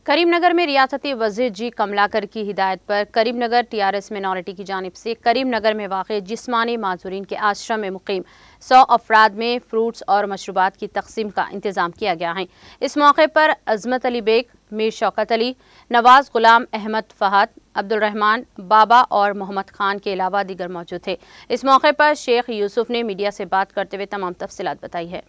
करीमनगर में रियासती वज़ीर जी कमलाकर की हिदायत पर करीमनगर टीआरएस मिनॉरिटी की जानिब से करीमनगर में वाक़ जिस्मानी माजूरीन के आश्रम में मुक़ीम 100 अफराद में फ्रूट्स और मशरूबात की तक़सीम का इंतज़ाम किया गया है। इस मौके पर अज़मत अली बेग, मीर शौकत अली, नवाज़ गुलाम अहमद फ़हद, अब्दुल रहमान बाबा और मोहम्मद खान के अलावा दीगर मौजूद थे। इस मौके पर शेख यूसुफ ने मीडिया से बात करते हुए तमाम तफसीलात बताई है।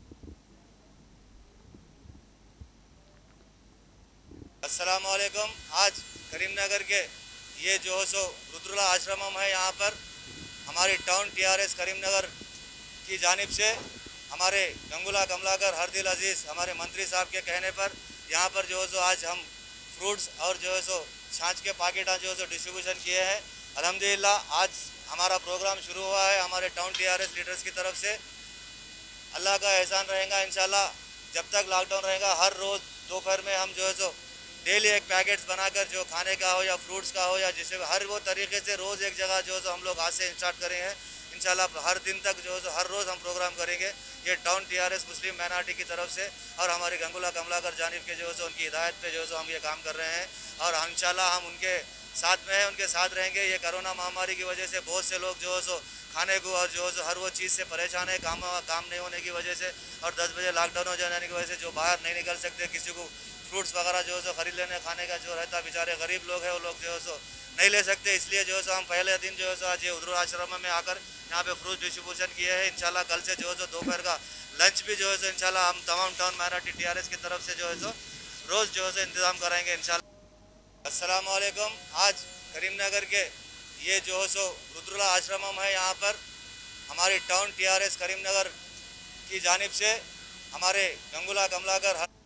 अस्सलाम वालेकुम। आज करीमनगर के ये जो है सो रुद्रुल्लाह आश्रम है, यहाँ पर हमारी टाउन टीआरएस करीमनगर की जानिब से हमारे गंगुला कमलाकर हरदिल अजीज़ हमारे मंत्री साहब के कहने पर यहाँ पर जो है सो आज हम फ्रूट्स और जो है सो छाछ के पैकेट जो है सो डिस्ट्रीब्यूशन किए हैं। अल्हम्दुलिल्लाह आज हमारा प्रोग्राम शुरू हुआ है हमारे टाउन टीआरएस लीडर्स की तरफ से। अल्लाह का एहसान रहेगा इंशाल्लाह, जब तक लॉकडाउन रहेगा हर रोज़ दोपहर में हम जो है सो डेली एक पैकेट्स बनाकर जो खाने का हो या फ्रूट्स का हो या जिसे हर वो तरीके से रोज़ एक जगह जो है सो हम लोग आज से स्टार्ट करेंगे इंशाल्लाह। हर दिन तक जो है सो हर रोज़ हम प्रोग्राम करेंगे। ये टाउन टीआरएस मुस्लिम माइनॉरिटी की तरफ से और हमारे गंगुला कमलाकर जानिब के जो है सो उनकी हिदायत पे जो है सो हम ये काम कर रहे हैं और इंशाल्लाह हम उनके साथ में हैं, उनके साथ रहेंगे। ये कोरोना महामारी की वजह से बहुत से लोग जो है सो खाने को और जो है सो हर वो चीज़ से परेशान है, काम नहीं होने की वजह से और 10 बजे लॉकडाउन हो जाने की वजह से जो बाहर नहीं निकल सकते, किसी को फ्रूट्स वगैरह जो है सो खरीद लेने खाने का जो रहता, बेचारे गरीब लोग हैं वो लोग जो है सो नहीं ले सकते। इसलिए जो है सो हम पहले दिन जो है सो आज ये उधर आश्रम में आकर यहाँ पे फ्रूट डिस्ट्रीब्यूशन किए हैं। इंशाल्लाह कल से जो है सो दोपहर का लंच भी जो है सो इंशाल्लाह हम तमाम टाउन माइनॉरिटी टीआरएस की तरफ से जो है सो रोज़ जो है सो इंतज़ाम कराएंगे इंशाल्लाह। अस्सलाम वालेकुम। आज करीमनगर के ये जो है सो रुद्रुल्लाह आश्रम है, यहाँ पर हमारी टाउन टीआरएस करीमनगर की जानिब से हमारे गंगुला कमलाकर